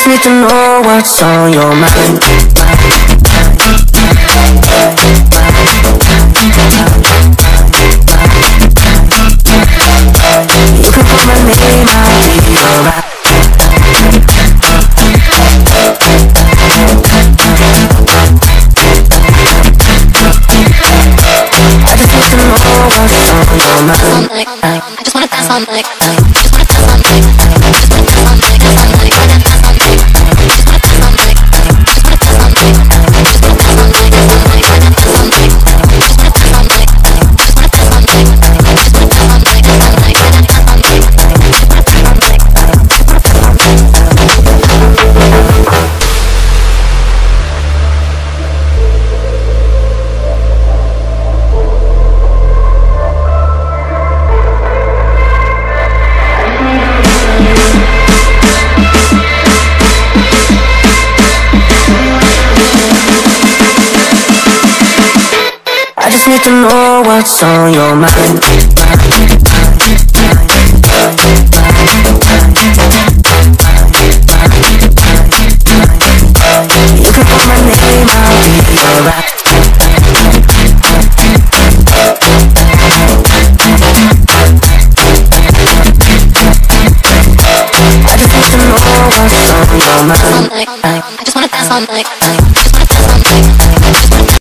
need to know what's on your mind. You can call my name, I'll be alright. I just need to know what's on your mind. I just wanna dance all night. I just wanna dance all night. I just wanna dance all night. Dance all night. Wanna dance all night. I just wanna dance all night. I just wanna dance all night. I just wanna dance all night. Dance all night. Wanna dance all night. I just wanna dance all night. I just wanna dance all night. I just wanna dance all night. Dance all night. Wanna dance all night. I just wanna dance all night. I just need to know what's on your mind. You can call my name, I'll be alright. I just need to know what's on your mind. I just wanna dance all night.